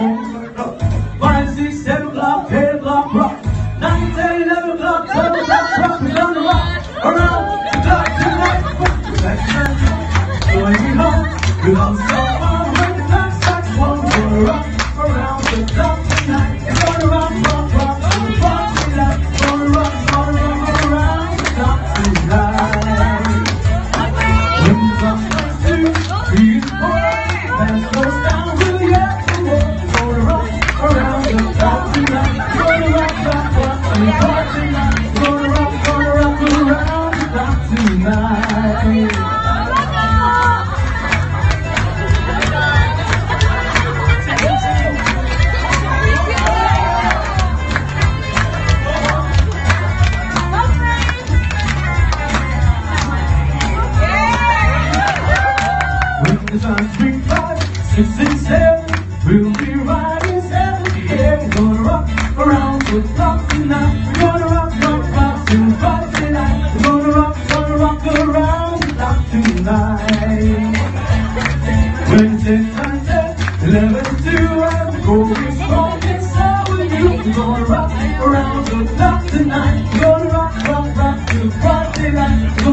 5, 6, 7 o'clock, 8 o'clock, rock. 9, 10, 11 o'clock, 12 o'clock, rock. We're gonna rock around the clock tonight. Going home, we'll all stop on when the clock strikes 1. We're gonna rock around the clock tonight. We're gonna rock, rock, rock, to the party light. Gonna rock around the clock tonight. When the clock strikes 2, 3, 4, fast goes down to the afternoon. We're gonna rock around the clock tonight. We're gonna rock, rock, rock, to the party light. We're gonna rock around the clock tonight. The time's 3, 5, 6, and 7. We'll be riding 7. Yeah, we're gonna rock around the clock tonight. We're gonna rock, rock, rock to the party tonight. We're gonna rock around the clock tonight. When 10, 9, 10, 11, 2, and the going strong inside with you. We're gonna rock around the clock tonight. We're gonna rock, rock, rock to the party tonight.